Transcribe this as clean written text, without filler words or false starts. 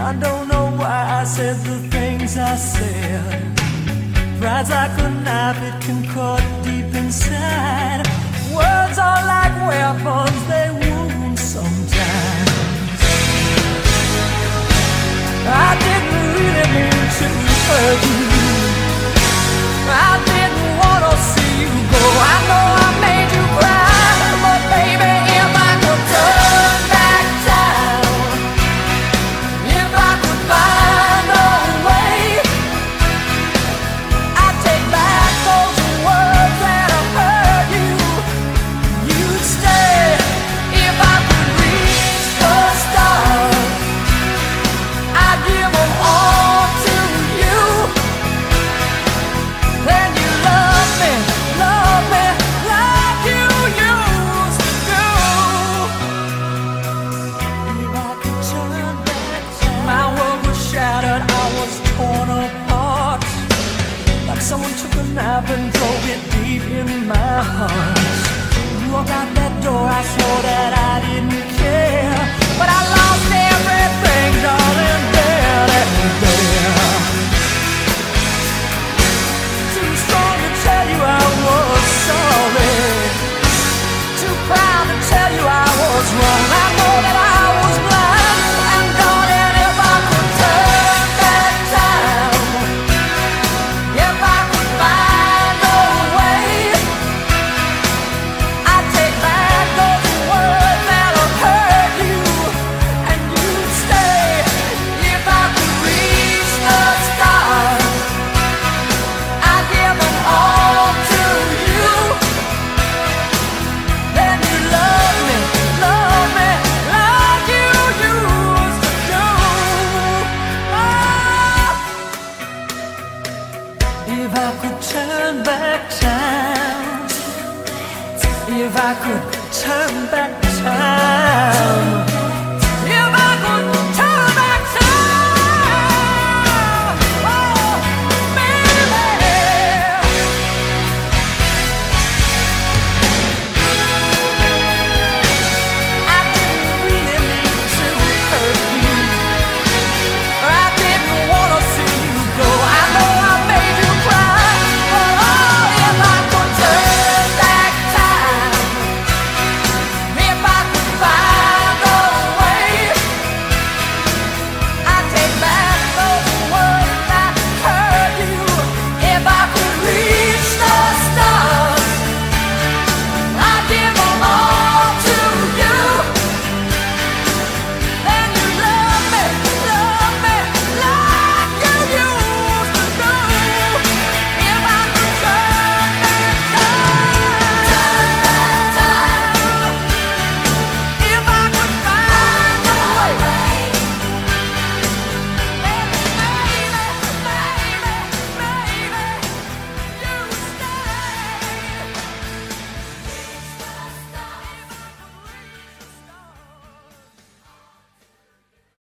I don't know why I said the things I said. Pride's like a knife, it can cut deep inside. Words are like weapons, they wound sometimes. I didn't really mean to hurt you. I didn't want to see you go. I know I made you cry, but baby, if I could turn back time, if I could find a way, I'd take back those words that have hurt you. You'd stay. If I could reach the stars, I'd give them all to you. Then you love me like you used to do. If I could turn back time, my world was shattered, I was torn apart. Like someone took a knife and drove it deep in my heart. You walked out that door, I swore that I didn't care, but I lost everything, darling, there and there. Too strong to tell you I was sorry, too proud to tell you I was wrong. I know that I was blind, and darling, if I could turn back time, if I could find a way, I'd take back those words that have hurt you, and you'd stay. If I could reach the stars, I'd give them all to you. Then you love me like you used to do. Oh. If I could turn back time, if I could turn back